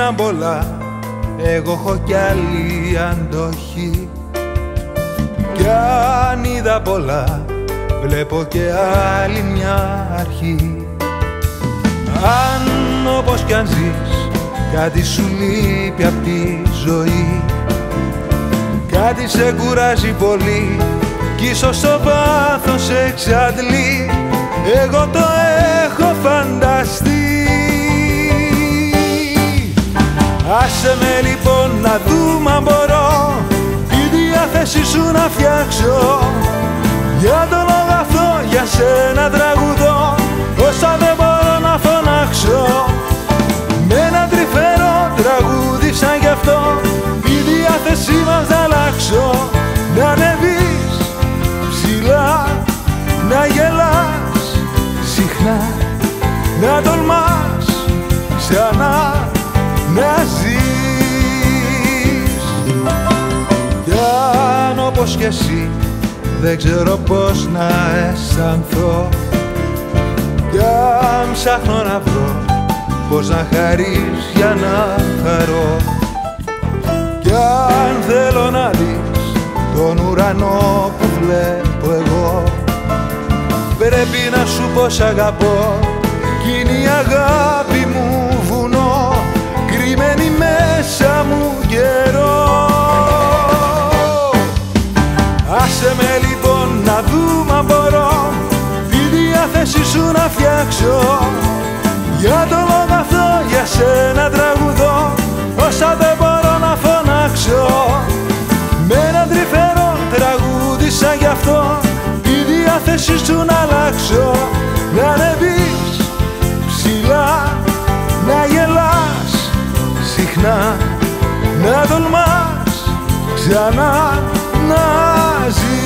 έγιναν πολλά, εγώ έχω κι άλλη αντοχή. Κι αν είδα πολλά, βλέπω και άλλη μια αρχή. Αν όπως κι αν ζεις, κάτι σου λείπει απ' τη ζωή, κάτι σε κουράζει πολύ κι ίσως το πάθος σε εξαντλεί, εγώ το έχω φανταστεί. Άσε με λοιπόν να δούμε αν μπορώ τη διάθεση σου να φτιάξω, για τον αγαθό για σένα τραγουδώ, όσα δεν μπορώ να φωνάξω. Με ένα τρυφερό τραγούδι σαν γι' αυτό, τη διάθεσή μας να αλλάξω. Να ανεβείς ψηλά, να γελάς συχνά, να τολμάς ξανά να ζεις. Κι αν όπως κι εσύ δεν ξέρω πώς να αισθανθώ, κι αν ψάχνω να βρω πώς να χαρείς για να χαρώ, κι αν θέλω να δεις τον ουρανό που βλέπω εγώ, πρέπει να σου πω σ' αγαπώ κι είναι η αγάπη μου βουνό, κρυμμένη μέσα μου καιρό. Άσε με λοιπόν να δούμε αν μπορώ τη διάθεση σου να φτιάξω, για το λόγο αυτό για σένα τραγουδώ, όσα δεν μπορώ να φωνάξω. Με ένα τρυφερό τραγούδι σαν γι' αυτό, τη διάθεση σου να αλλάξω. Να ανεβείς ψηλά, να γελάς συχνά, να τολμάς ξανά να ζεις.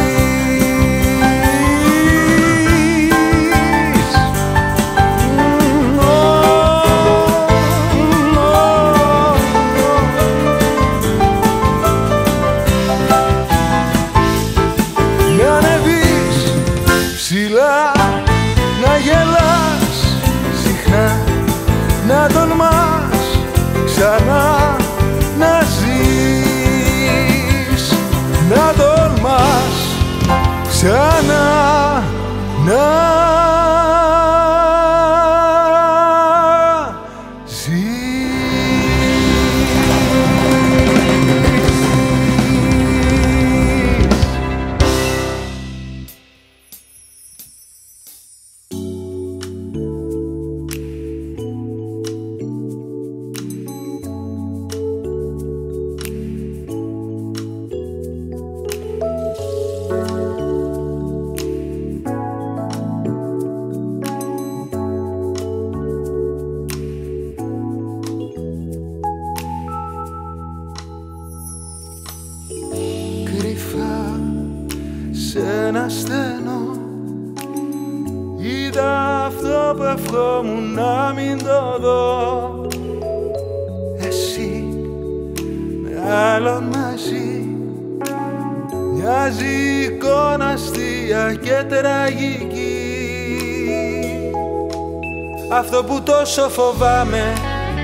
Να ανεβείς ψηλά, να γελάς συχνά, να τολμάς ξανά να ζεις, να τολμάς ξανά να σε ένα στενό. Είδα αυτό που ευχόμουν να μην το δω, εσύ με άλλον μαζί, μοιάζει εικόνα αστεία και τραγική. Αυτό που τόσο φοβάμαι,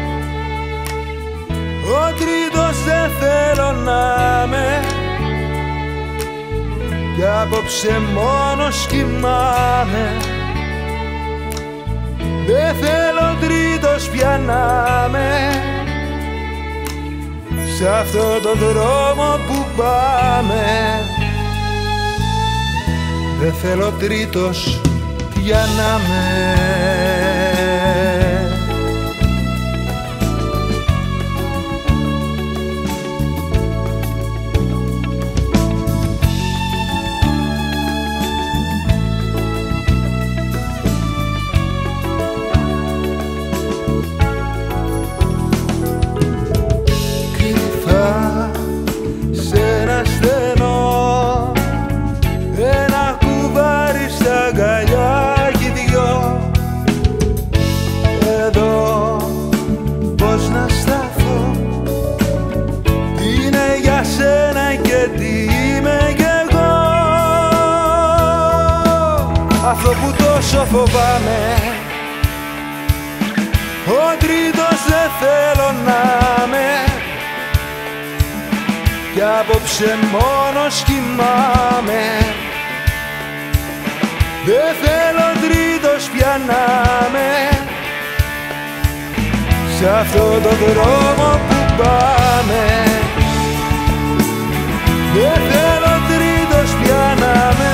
ο τρίτος δεν θέλω να είμαι, κι απόψε μόνος κοιμάμαι. Δεν θέλω τρίτος πια να είμαι, σ' αυτό το δρόμο που πάμε. Δεν θέλω τρίτος πια να είμαι. Αυτό που τόσο φοβάμαι, ο τρίτος δεν θέλω να με, κι απόψε μόνος κοιμάμαι. Δεν θέλω τρίτος πια να με, σ' αυτό το δρόμο που πάμε. Δεν θέλω τρίτος πια να με.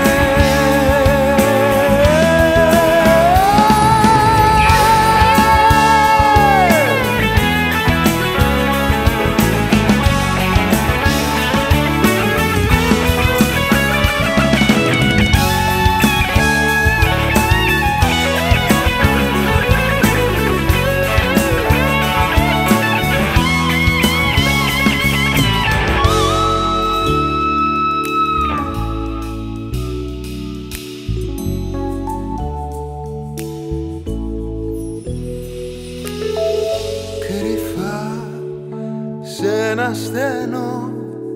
Σ' ένα στενό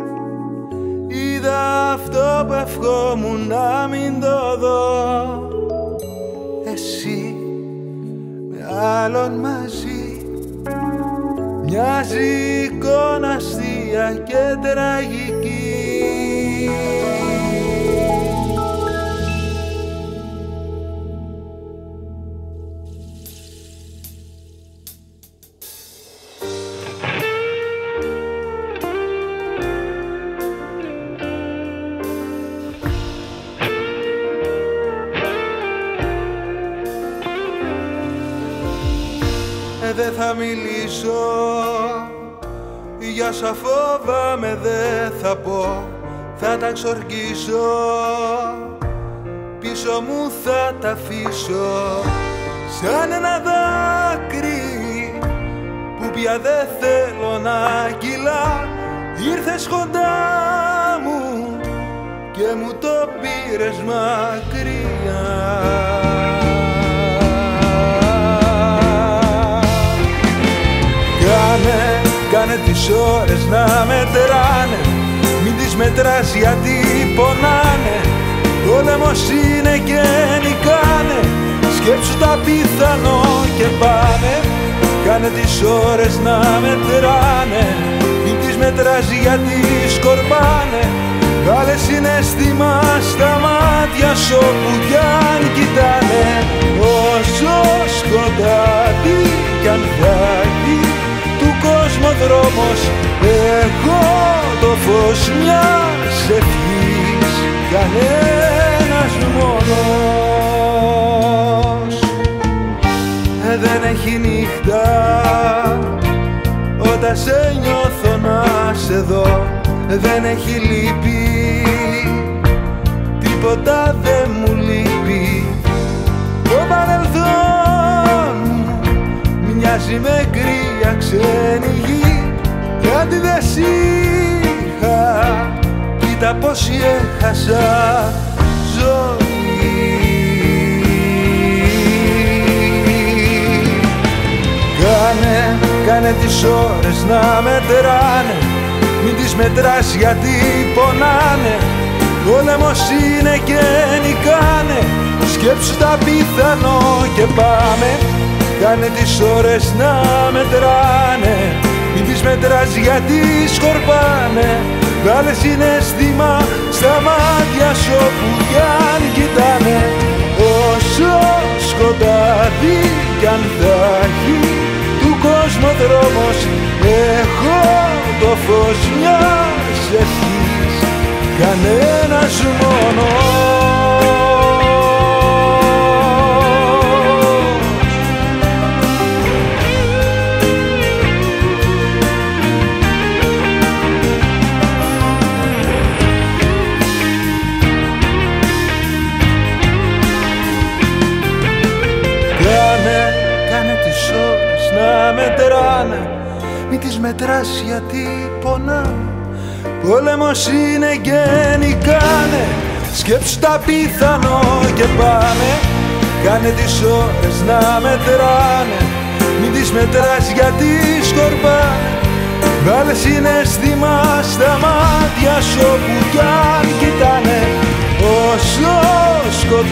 είδα αυτό που ευχόμουν να μην το δω. Εσύ με άλλον μαζί, μοιάζει εικόνα αστεία και τραγική. Δεν θα μιλήσω, για όσα φόβαμαι δεν θα πω. Θα τα ξορκίσω, πίσω μου θα τα αφήσω. Σαν ένα δάκρυ που πια δεν θέλω να κυλά. Ήρθες κοντά μου και μου το πήρες μακριά. Κάνε τις ώρες να μετράνε, μην τις μετράς γιατί πονάνε. Πόλεμος είναι και νικάνε, σκέψου τα πιθανό και πάμε. Κάνε τις ώρες να μετράνε, μην τις μετράς γιατί σκορπάνε. Βάλε συναίσθημα στα μάτια σου όπου κι αν κοιτάνε. Όσο σκοτάδι κι αν θα έχει του κόσμου δρόμος, εγώ το φως μιας ευχής, κανένας μόνος. Δεν έχει νύχτα όταν σε νιώθω να σε δω. Δεν έχει λύπη, τίποτα δεν μου λείπει. Το παρελθόν μοιάζει με κρύα ξένη γη. Κάτι δεν σ' είχα, κοίτα πως έχασα ζωή. Κάνε τις ώρες να μετράνε, μην τις μετράς γιατί πονάνε. Πόλεμος είναι και νικάνε, σκέψου τα πιθανό και πάμε. Κάνε τις ώρες να μετράνε, μην τις μετράς γιατί σκορπάνε. Βάλε συναίσθημα στα μάτια σου όπου κι αν κοιτάνε. Όσο σκοτάδι κι αν θα έχει του κόσμου δρόμος, έχω το φως μιας ευχής, κανένας μόνος. Κάνε τις ώρες να μετράνε, μην τις μετράς γιατί πονάνε. Πόλεμος είναι και νικάνε, σκέψου τα πιθανό και πάμε. Κάνε τις ώρες να μετράνε, μην τις μετράς γιατί σκορπάνε. Βάλε συναίσθημα στα μάτια σου όπου κι αν κοιτάνε. Όσο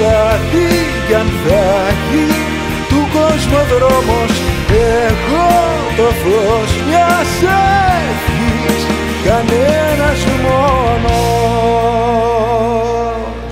σκοτάδι κι αν θα έχει του κόσμου δρόμος, εγώ το φως μιας ευχής, κανένας μόνος.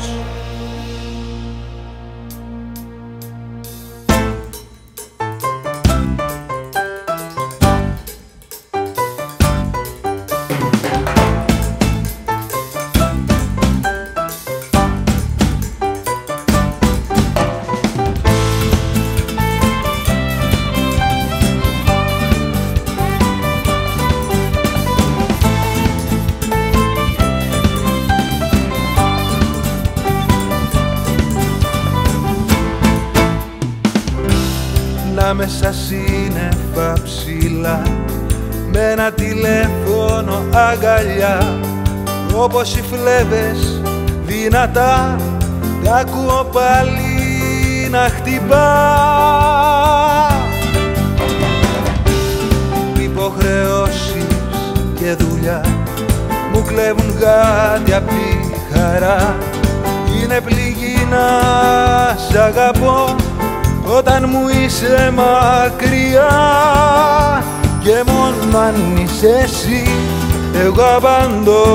Μέσα σύννεφα ψηλά, με ένα τηλέφωνο αγκαλιά, όπως οι φλέβες δυνατά, τ' ακούω πάλι να χτυπά. Υποχρεώσεις και δουλειά μου κλέβουν κάτι απ' τη χαρά. Είναι πληγή να σ' αγαπώ όταν μου είσαι μακριά, και μόνο αν είσαι εσύ εγώ απαντώ.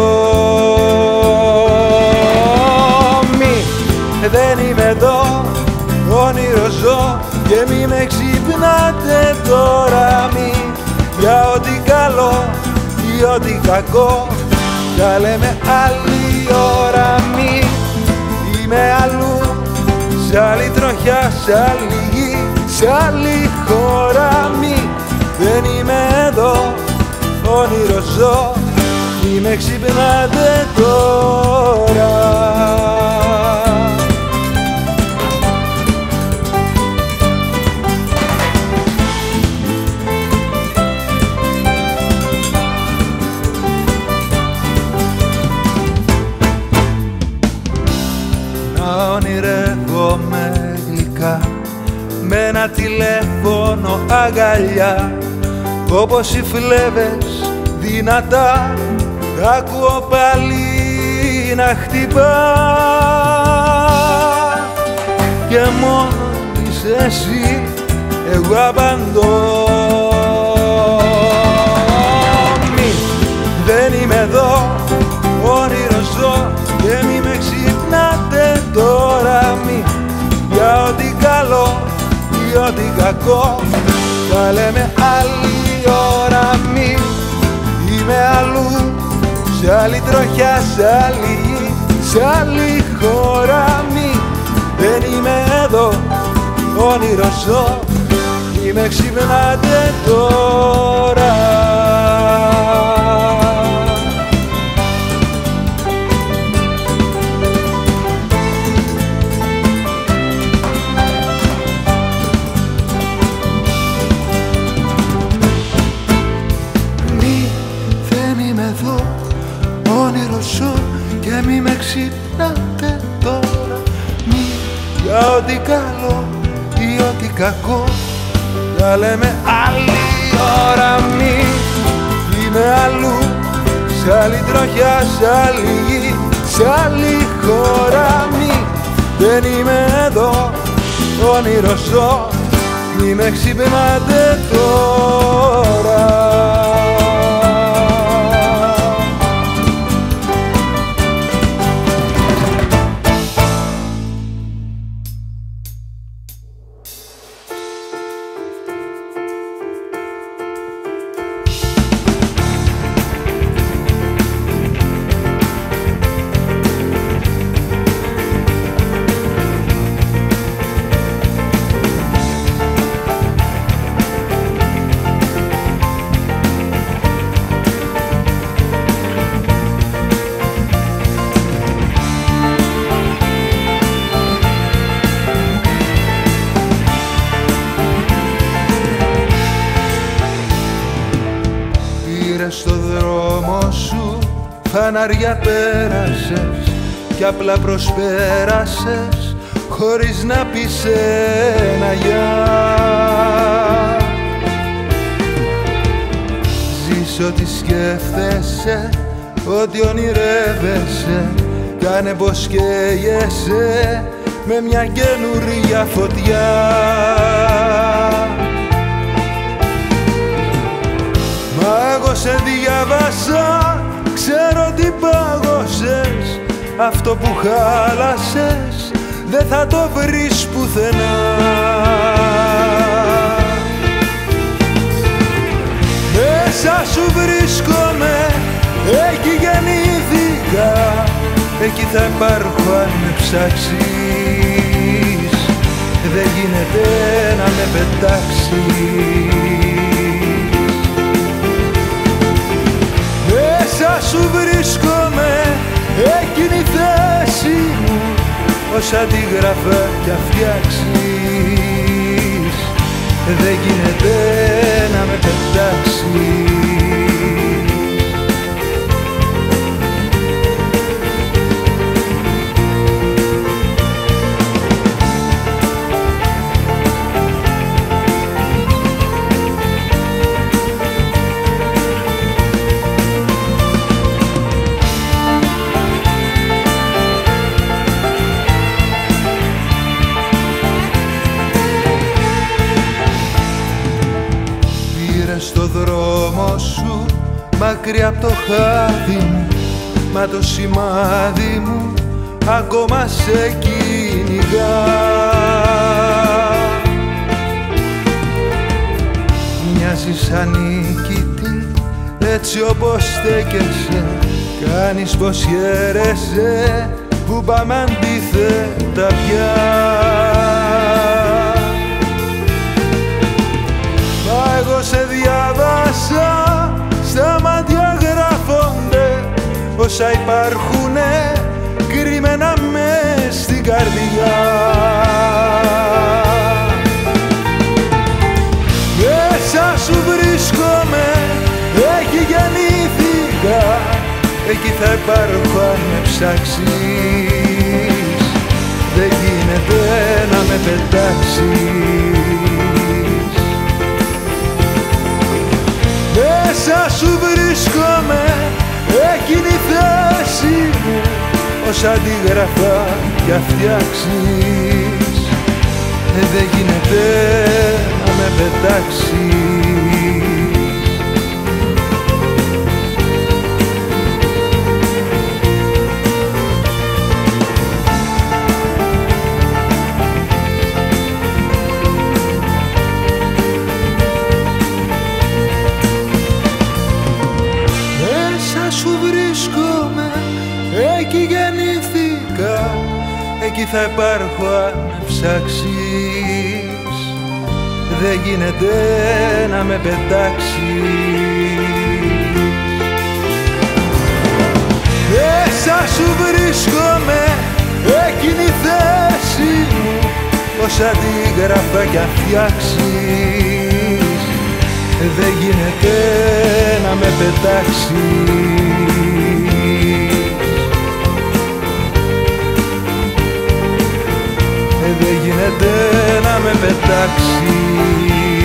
Μη, δεν είμαι εδώ, όνειρο ζω, και μη με ξυπνάτε τώρα. Μη, για ό,τι καλό ή ό,τι κακό, θα λέμε άλλη ώρα. Μη, είμαι αλλού, σ' άλλη τροχιά, σ' άλλη γη, σ' άλλη χώρα. Μη, δεν είμαι εδώ, όνειρο ζω, μη με ξυπνάτε τώρα. Να ονειρεύομαι γλυκά, με ένα τηλέφωνο αγκαλιά, όπως οι φλέβες δυνατά, τ' ακούω πάλι να χτυπά. Και μόνο είσαι εσύ εγώ απαντώ. Μη, δεν είμαι εδώ, όνειρο ζω, και μη με ξυπνάτε τώρα. Μη, για ό,τι καλό ή ό,τι κακό, θα λέμε άλλη ώρα. Μη, είμαι αλλού, σε άλλη τροχιά, σε άλλη γη, σε άλλη χώρα. Μη, δεν είμαι εδώ, όνειρο ζω, μη με ξυπνάτε τώρα. Και μη με ξυπνάτε τώρα. Μη, για ό,τι καλό ή ό,τι κακό, θα λέμε άλλη ώρα. Μη, είμαι αλλού, σε άλλη τροχιά, σε άλλη γη, σε άλλη χώρα. Μη, δεν είμαι εδώ, όνειρο ζω, μη με ξυπνάτε τώρα. Στο δρόμο σου φανάρια πέρασες κι απλά προσπέρασες χωρίς να πεις ένα γεια. Ζεις ό,τι σκέφτεσαι, ό,τι ονειρεύεσαι, κάνε πως καίγεσαι με μια καινούρια φωτιά. Μα εγώ σε διάβασα, ξέρω τι πάγωσες. Αυτό που χάλασες δεν θα το βρεις πουθενά. Μέσα σου βρίσκομαι, εκεί γεννήθηκα. Εκεί θα υπάρχω αν με ψάξεις. Δεν γίνεται να με πετάξεις. Μέσα σου βρίσκομαι, εκείνη η θέση μου. Όσα αντίγραφα κι αν φτιάξεις, δεν γίνεται να με πετάξεις. Στο δρόμο σου, μακριά απ' το χάδι μου, μα το σημάδι μου ακόμα σε κυνηγά. Μοιάζεις ανίκητη, έτσι όπως στέκεσαι. Κάνεις πως χαίρεσαι, που πάμε αντίθετα πια. Εγώ σε διάβασα, στα μάτια γράφονται όσα υπάρχουνε κρυμμένα μες στην καρδιά. Μέσα σου βρίσκομαι, εκεί γεννήθηκα. Εκεί θα υπάρχω αν με ψάξεις. Δεν γίνεται να με πετάξεις. Μέσα σου βρίσκομαι, εκείνη η θέση μου. Όσα αντίγραφα κι αν φτιάξεις, δεν γίνεται να με πετάξεις. Εκεί γεννήθηκα, εκεί θα υπάρχω αν με ψάξεις. Δεν γίνεται να με πετάξεις. Μέσα σου βρίσκομαι, εκείνη η θέση μου. Όσα αντίγραφα κι αν φτιάξεις, δεν γίνεται να με πετάξεις. Δεν γίνεται να με πετάξεις.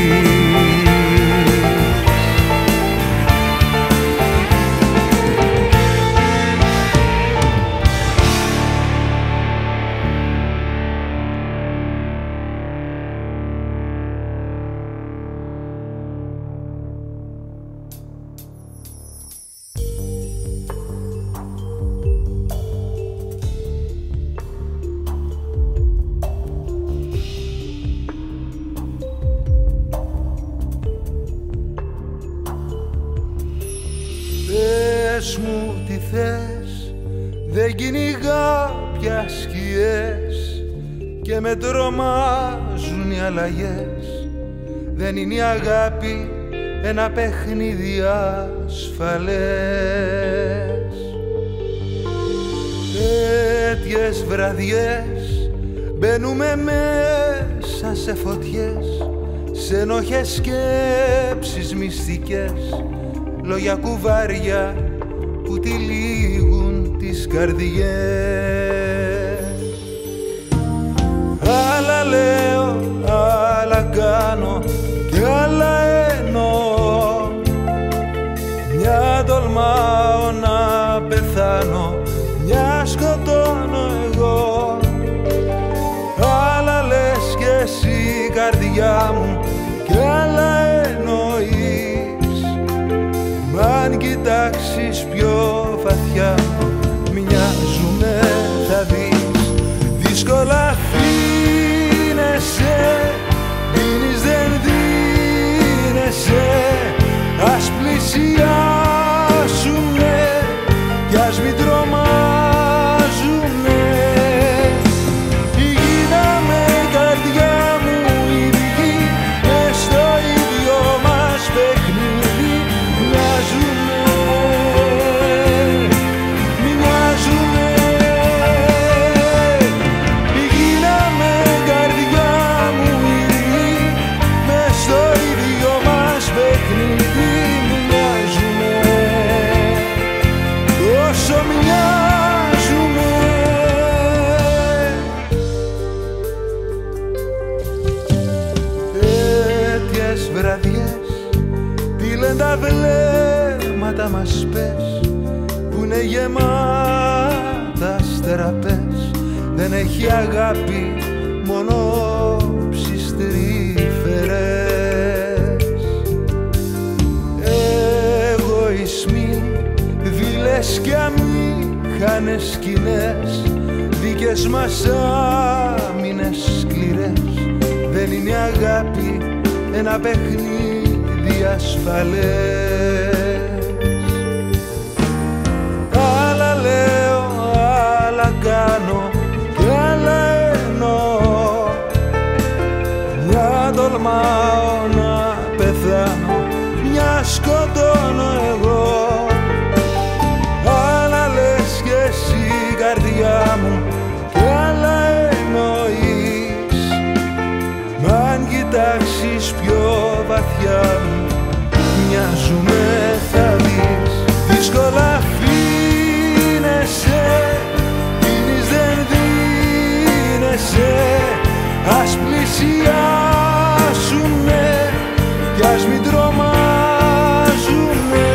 Πες μου τι θες, δεν κυνηγά πια σκιές και με τρομάζουν οι αλλαγές. Δεν είναι η αγάπη ένα παιχνίδι ασφαλές. Τέτοιες βραδιές μπαίνουμε μέσα σε φωτιές, σε ενοχές σκέψεις μυστικές, λόγια κουβάρια που τυλίγουν τις καρδιές. Άλλα λέω, άλλα κάνω κι άλλα εννοώ. Μια τολμάω να πεθάνω, μια σκοτώνω εγώ. Άλλα λες κι εσύ καρδιά μου κι άλλα εννοείς. γεμάτα αστέραπες, δεν έχει αγάπη, μόνο ψιστρифερές. Εγωισμοί, βίλες και αμήχανες σκηνές, δικές μας άμυνες σκληρές. Δεν είναι η αγάπη ένα παιχνίδι ασφαλές. Άλλα λέω, άλλα κάνω κι άλλα εννοώ. Μια τολμάω να πεθάνω, μια σκοτώνω εγώ. Άλλα λες κι εσύ καρδιά μου κι άλλα εννοείς. Μ' αν κοιτάξεις πιο βαθιά μου, μοιάζουμε θα δεις. Δύσκολα φύνεσαι, πίνεις δεν δίνεσαι. Ας πλησιάσουμε κι ας μην τρομάζουμε.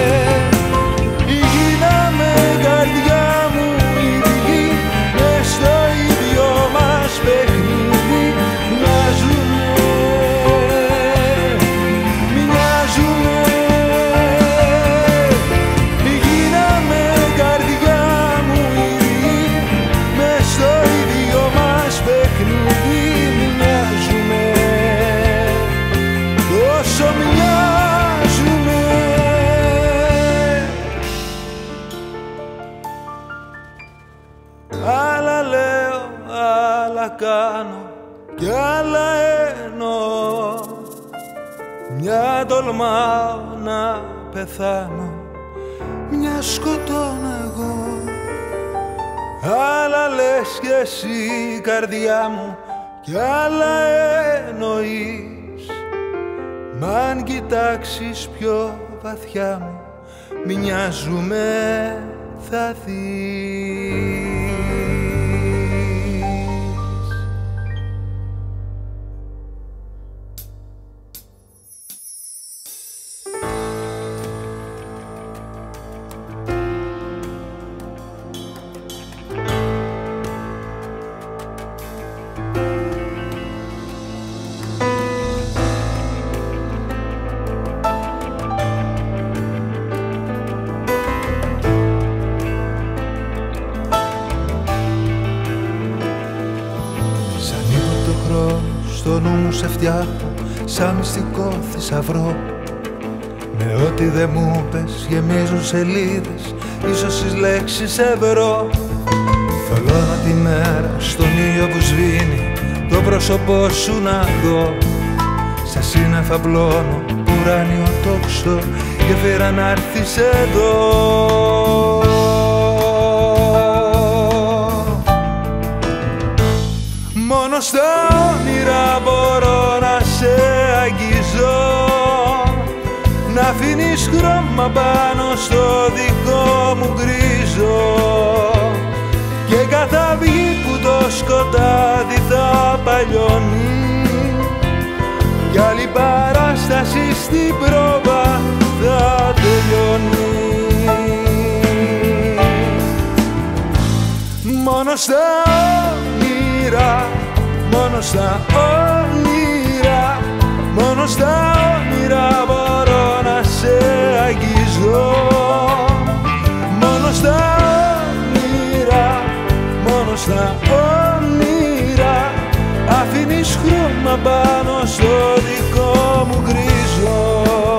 Γίναμε καρδιά μου ίδιοι, μες στο ίδιο μας παιχνίδι. Μοιάζουμε, μοιάζουμε. Γίναμε καρδιά μου ίδιοι, μες στο ίδιο μας παιχνίδι. Μοιάζουμε, τόσο μοιάζουμε. Άλλα λέω, άλλα κάνω κι άλλα εννοώ. Μια τολμάω να πεθάνω, μια σκοτώνω εγώ. Άλλα λες κι εσύ καρδιά μου κι άλλα εννοείς. Μ' αν κοιτάξεις πιο βαθιά μου, μοιάζουμε θα δεις. Στο νου μου σε φτιάχνω σαν μυστικό θησαυρό. Με ό,τι δεν μου πες γεμίζουν σελίδες, ίσως τις λέξεις ευρώ. Θολώνω τη μέρα στον ήλιο που σβήνει, το πρόσωπό σου να δω. Στα σύννεφα πλώνω ουράνιο τόξο, γέφυρα να έρθεις εδώ. Μόνο στα όνειρα μπορώ να σε αγγίζω, να αφήνεις χρώμα πάνω στο δικό μου γκρίζο. Και κάθε αυγή που το σκοτάδι θα παλιώνει, κι άλλη παράσταση στην πρόβα θα τελειώνει. Μόνο στα όνειρα, μόνο στα όνειρα, μόνο στα όνειρα μπορώ να σε αγγίζω. Μόνο στα όνειρα, μόνο στα όνειρα, αφήνεις χρώμα πάνω στο δικό μου γκρίζο.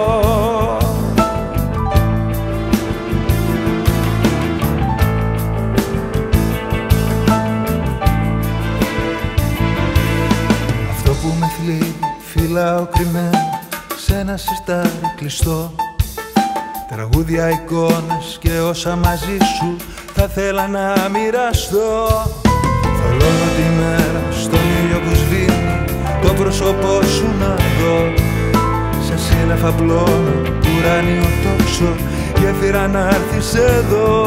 Φυλάω κρυμμένο σε ένα σιρτάρι κλειστό, τραγούδια, εικόνες και όσα μαζί σου θα θέλα να μοιραστώ. Θολώνω τη μέρα στον ήλιο που σβήνει, το πρόσωπό σου να δω. Σε σύννεφα πλώνω ουράνιο τόξο, γέφυρα να έρθεις εδώ.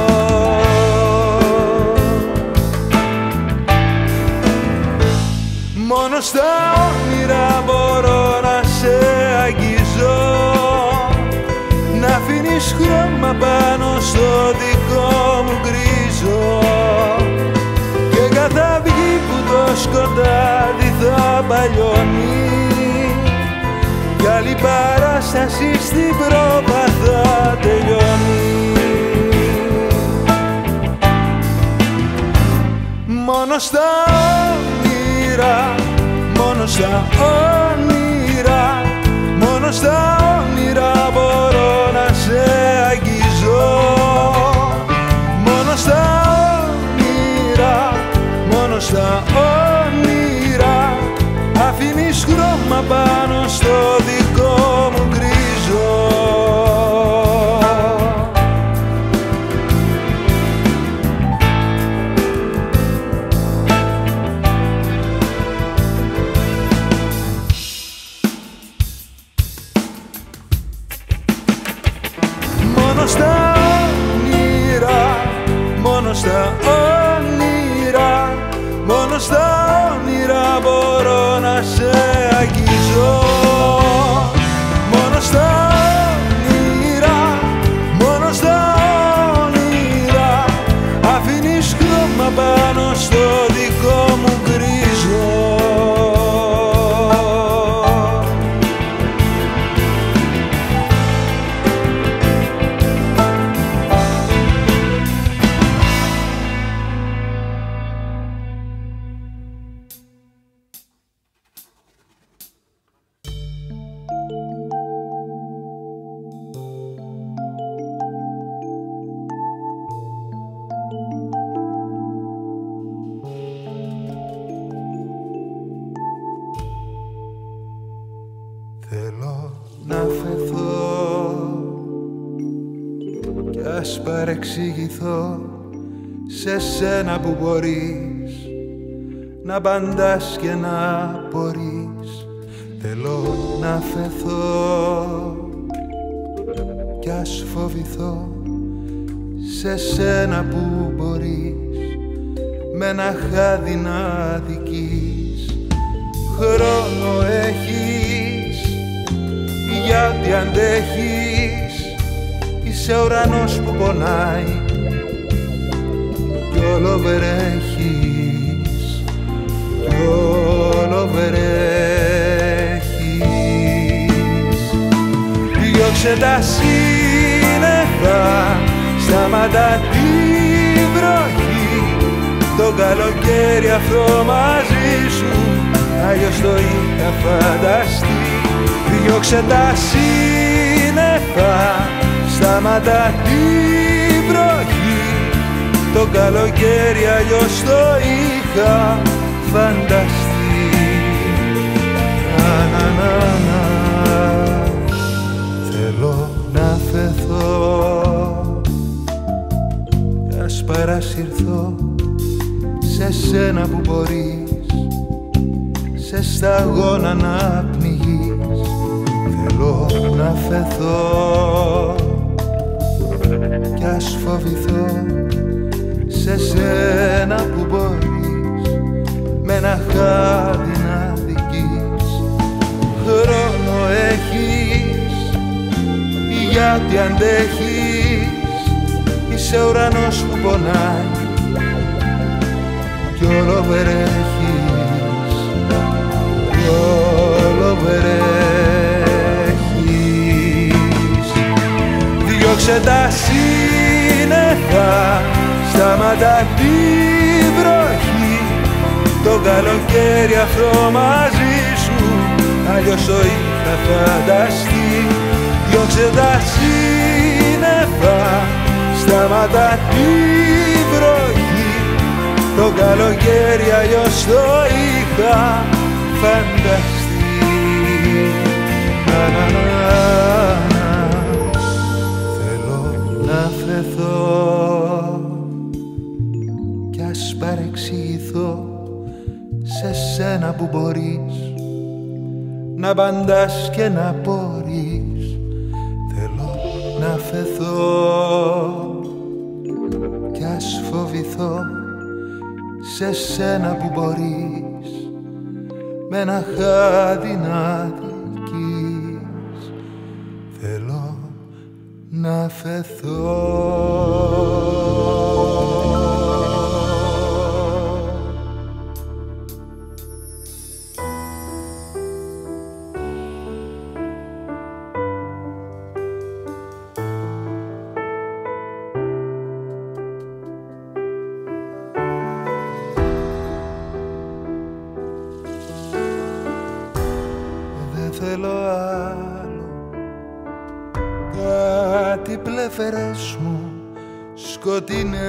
Μόνο στα όνειρα μπορώ να σε αγγίζω, να αφήνεις χρώμα χρώμα πάνω στο δικό μου γκρίζο και κάθε αυγή που το σκοτάδι θα παλιώνει κι άλλη παράσταση στην πρόβα θα τελειώνει. Μόνο στα όνειρα, μόνο στα όνειρα, μόνο στα όνειρα μπορώ να σε αγγίζω. Μόνο στα όνειρα, μόνο στα όνειρα αφήνεις χρώμα πάνω στο δικό μου γκρίζο. Μόνο στα όνειρα, μόνο στα όνειρα, μόνο στα όνειρα μπορώ να σε αγγίζω. Μόνο στα όνειρα, μόνο στα όνειρα αφήνεις χρώμα πάνω στο δικό μου γκρίζο. Θέλω να φεθώ κι ας παρεξηγηθώ σε σένα που μπορείς να απαντάς και να απορείς. Θέλω να φεθώ κι ας φοβηθώ σε σένα που μπορείς με ένα χάδι να αδικείς. Χρόνο έχεις γιατί αντέχεις, είσαι ουρανός που πονάει κι όλο βρέχεις, κι όλο βρέχεις. Διώξε τα σύννεφα, σταματά τη βροχή, το καλοκαίρι αυτό μαζί σου αλλιώς το είχα φανταστεί. Διώξε τα σύννεφα, σταματά τη βροχή, το καλοκαίρι αλλιώς το είχα φανταστεί. Να. Θέλω να φεθώ ας παρασυρθώ σε σένα που μπορείς σε σταγόνα να πνιγείς. Θέλω να φεθώ κι ας φοβηθώ σε σένα που μπορείς με ένα χάδι να δικείς. Χρόνο έχεις γιατί αντέχεις, είσαι ουρανός που πονάει κι όλο βρέχεις, κι όλο βρέχεις. Διώξε τα σύννεφα, σταματά τη βροχή, το καλοκαίρι αυτό μαζί σου αλλιώς το είχα φανταστεί. Διώξε τα σύννεφα, σταματά τη βροχή, το καλοκαίρι αλλιώς το είχα φανταστεί. Θέλω να φεθώ κι ας παρεξηγηθώ σε σένα που μπορείς να απαντάς και να απορείς. Θέλω να φεθώ κι ας φοβηθώ σε σένα που μπορείς με ένα χάδι να δικείς. Θέλω να φεθώ. Δεν θέλω άλλο, κάτι πλευρές μου σκοτεινές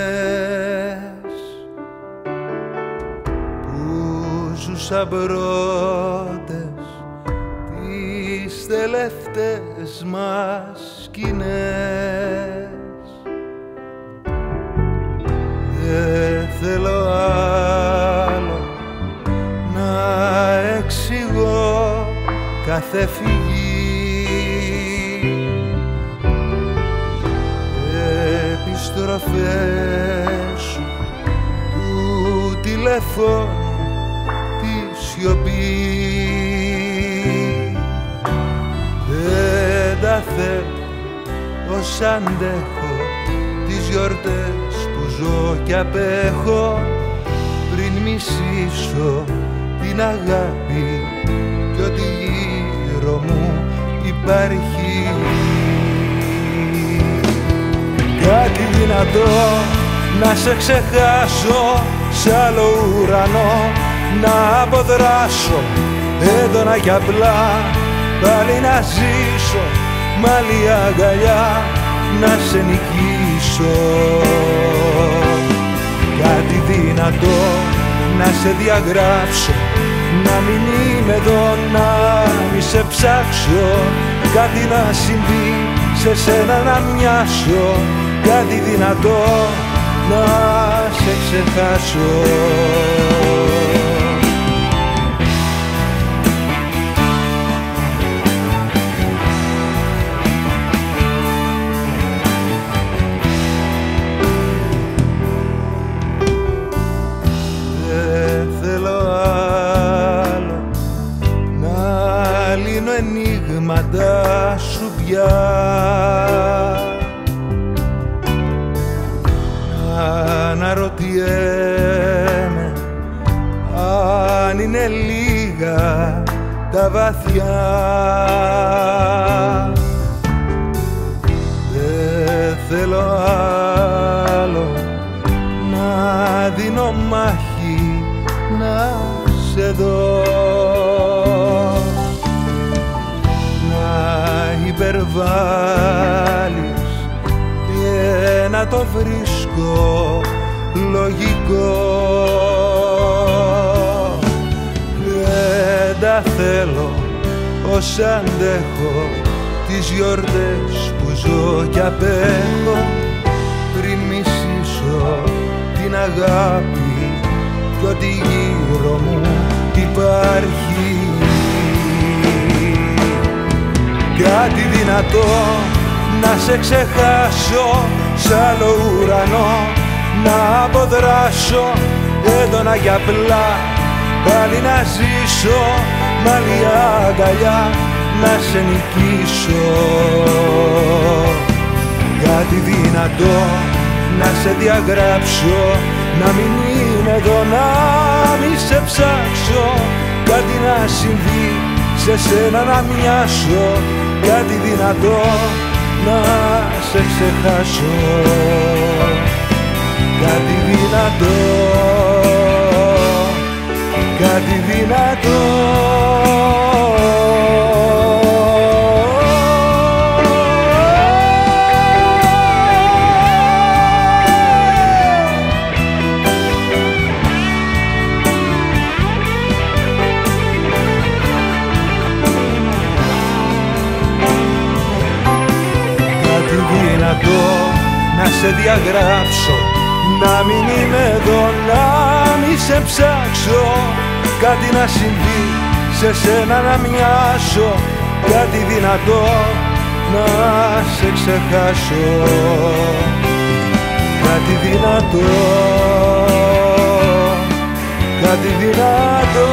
που ζούσα πρώτες τις τελευταίες μας σκηνές. Δεν θέλω άλλο να εξηγώ κάθε φυγή, επιστροφές σου του τηλεφώνου τη σιωπή. Δεν τα θέλω όσα αντέχω, τις γιορτές που ζω κι απέχω, πριν μισήσω την αγάπη κι ό,τι γύρω μου υπάρχει. Κάτι δυνατό να σε ξεχάσω σ' άλλο ουρανό, να αποδράσω έντονα κι απλά, πάλι να ζήσω μ' άλλη αγκαλιά, να σε νικήσω. Κάτι δυνατό να σε διαγράψω, να μην είμαι εδώ, να μη σε ψάξω, κάτι να συμβεί σε σένα να μοιάσω, κάτι δυνατό να σε ξεχάσω. Δεν θέλω άλλο να λύνω ενίγματα σου πια, αναρωτιέμαι αν είναι λίγα τα βαθιά. Δεν θέλω άλλο να δίνω μάχη να σε δω, να υπερβάλλεις και να το βρίσκω λογικό. Δεν τα θέλω όσα αντέχω, τις γιορτές που ζω κι απέχω, πριν μισήσω την αγάπη κι ό,τι γύρω μου υπάρχει. Κάτι δυνατό να σε ξεχάσω σ' άλλο ουρανό, να αποδράσω έντονα κι απλά, πάλι να ζήσω μ' άλλη αγκαλιά, να σε νικήσω. Κάτι δυνατό να σε διαγράψω, να μην είμαι εδώ, να μη σε ψάξω, κάτι να συμβεί σε σένα να μοιάσω, κάτι δυνατό να σε ξεχάσω. Κάτι δυνατό, κάτι δυνατό. Κάτι δυνατό να σε διαγράψω, να μην είμαι εδώ, να μη σε ψάξω, κάτι να συμβεί σε σένα να μοιάσω, κάτι δυνατό να σε ξεχάσω. Κάτι δυνατό, κάτι δυνατό,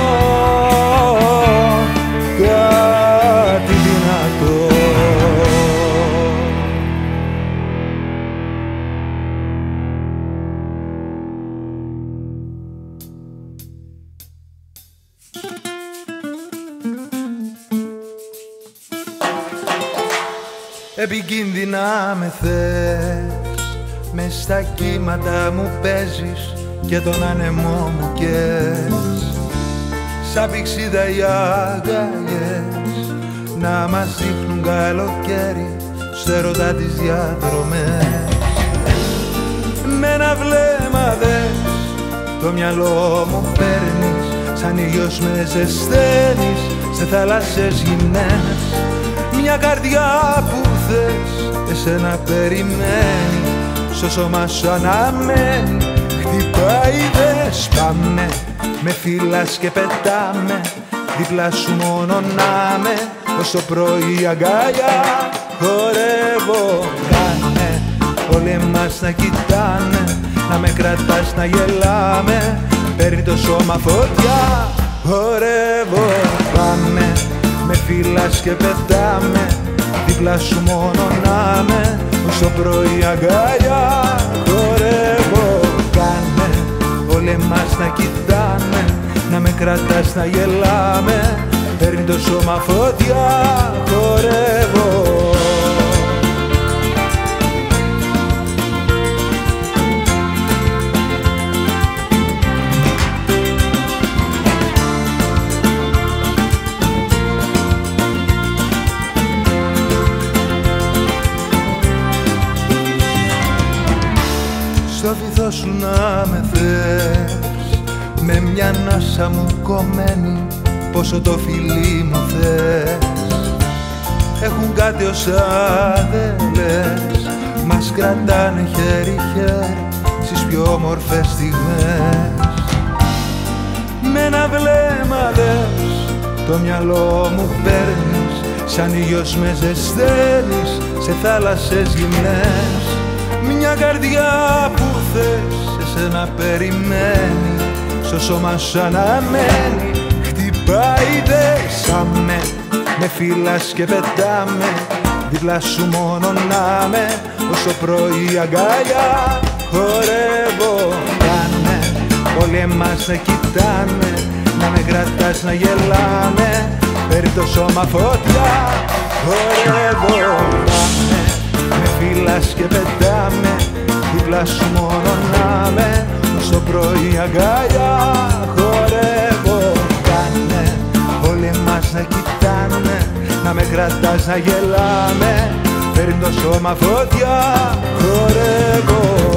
κάτι δυνατό. Επικίνδυνα με θες, μες στα κύματα μου παίζεις και τον άνεμό μου καίς. Σαν πηξίδα οι αγκαλιές να μας δείχνουν καλοκαίρι στο έρωτα τις διαδρομές. Με ένα βλέμμα δες, το μυαλό μου παίρνεις, σαν ήλιος με ζεσταίνεις σε θάλασσες γυμνές. Μια καρδιά που θες, εσένα περιμένει, στο σώμα σου αναμένει. Χτυπάει δες, πάμε, με φύλας και πετάμε, δίπλα σου μόνο να με, ως το πρωί αγκαλιά. Χορεύω, κάνε, όλοι εμάς να κοιτάνε, να με κρατάς να γελάμε, παίρνει το σώμα φωτιά. Χορεύω, πάμε, με φύλας και πετάμε, δίπλα σου μόνο να με, ως το πρωί αγκαλιά. Χορεύω, κάνε, όλοι εμάς να κοιτάνε, να με κρατάς να γελάμε, παίρνει το σώμα φωτιά. Χορεύω. Στο βυθό σου να με θες, με μια ανάσα μου κομμένη, πόσο το φιλί μου θες. Έχουν κάτι όσα δεν λες, μας κρατάνε χέρι-χέρι στις πιο όμορφες στιγμές. Με ένα βλέμμα λες, το μυαλό μου παίρνεις, σαν ήλιος με ζεσταίνεις σε θάλασσες γυμνές. Μια καρδιά που θες, εσένα περιμένει, στο σώμα σου αναμένει. Χτυπάει δέσαμε, με φύλας και πετάμε, δίπλα σου μόνο να με, ως το πρωί αγκαλιά. Χορεύω, κάνε, όλοι εμάς να κοιτάνε, να με κρατάς να γελάμε, παίρνει το σώμα φωτιά. Χορεύω, κάνε, με φύλας και πετάμε, δίπλα σου μόνο να με, ως το πρωί αγκαλιά. Χορεύω, κάνε, όλοι εμάς να κοιτάνε, να με κρατάς να γελάμε, παίρνει το σώμα φωτιά. Χορεύω.